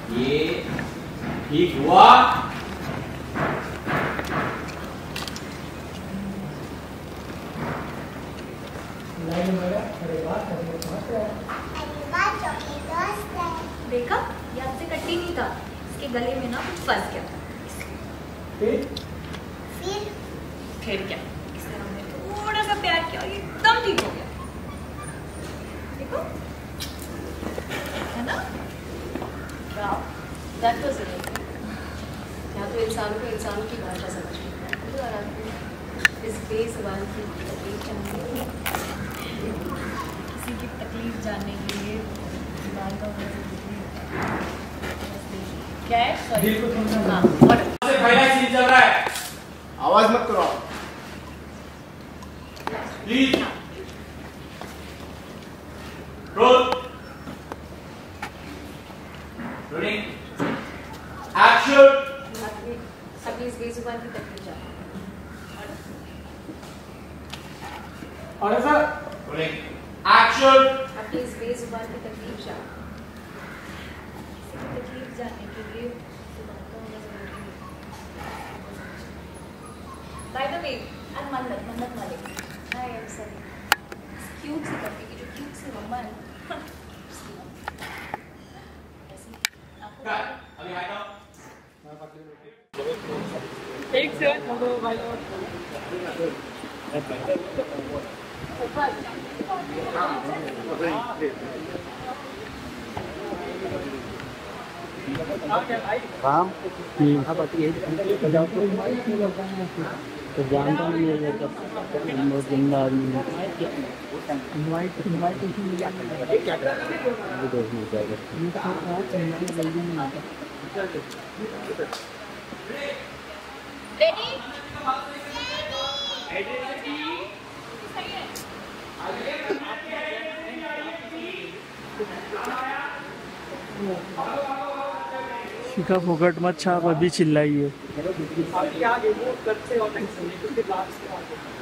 ये ठीक हुआ? देखा, ये आपसे कट्टी नहीं था, इसके गले में ना कुछ फंस गया था। फिर क्या, इससे हमने थोड़ा सा प्यार किया और एकदम ठीक हो गया। देखो, है ना? वाह, that was it. यहाँ तो इंसानों को इंसानों की भाषा समझ में आता है। इस बेज़ुबान की तकलीफ किसी की तकलीफ जानने के लिए जुबान का होना जरूरी होता है। क्या है? सॉरी। हाँ, और पहला सीन चल रहा है, आवाज मत करो प्लीज। Role rolling action. अभी इस बेजुबान की तकलीफ जानना। और सर रोलिंग एक्शन। अपनी इस बेजुबान की तकलीफ जानना। किसी की तकलीफ जानने के लिए जुबान का होना जरूरी है। बाय द वे, I'm मन्नत मालिक। हाय, I'm sorry। क्यूट सी करके की जो क्यूट सी मम्मा है। अभी हाइड डाउन। एक से हेलो भाई लोग काम आप आती है तो जानता नहीं है जब बहुत जिंदा आदमी इनवाइटेशन क्या देखना चाहिए जल्दी नहीं आता। रेडी? शिखा फोकट मत छाप, अभी चिल्लाइए। आगे वो करते और